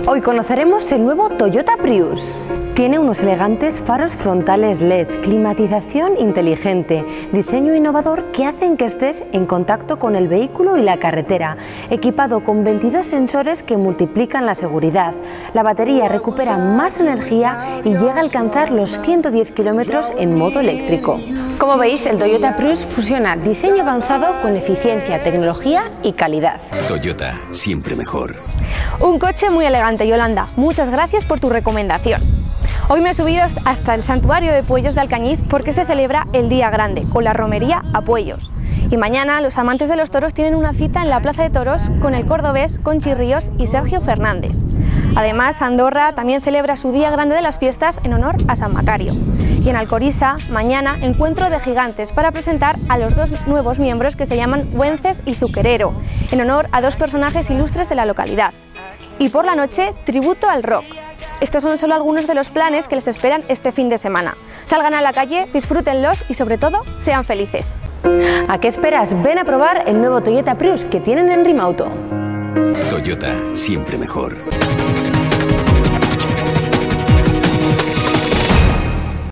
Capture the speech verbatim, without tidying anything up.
Hoy conoceremos el nuevo Toyota Prius. Tiene unos elegantes faros frontales L E D, climatización inteligente, diseño innovador que hacen que estés en contacto con el vehículo y la carretera, equipado con veintidós sensores que multiplican la seguridad. La batería recupera más energía y llega a alcanzar los ciento diez kilómetros en modo eléctrico. Como veis, el Toyota Prius fusiona diseño avanzado con eficiencia, tecnología y calidad. Toyota, siempre mejor. Un coche muy elegante, Yolanda. Muchas gracias por tu recomendación. Hoy me he subido hasta el santuario de Puellos de Alcañiz porque se celebra el Día Grande con la romería a Puellos. Y mañana los amantes de los toros tienen una cita en la Plaza de Toros con el cordobés Conchi Ríos y Sergio Fernández. Además, Andorra también celebra su Día Grande de las Fiestas en honor a San Macario. Y en Alcoriza, mañana, encuentro de gigantes para presentar a los dos nuevos miembros que se llaman Güences y Zuquerero, en honor a dos personajes ilustres de la localidad. Y por la noche, tributo al rock. Estos son solo algunos de los planes que les esperan este fin de semana. Salgan a la calle, disfrútenlos y sobre todo, sean felices. ¿A qué esperas? Ven a probar el nuevo Toyota Prius que tienen en Rimauto. Toyota, siempre mejor.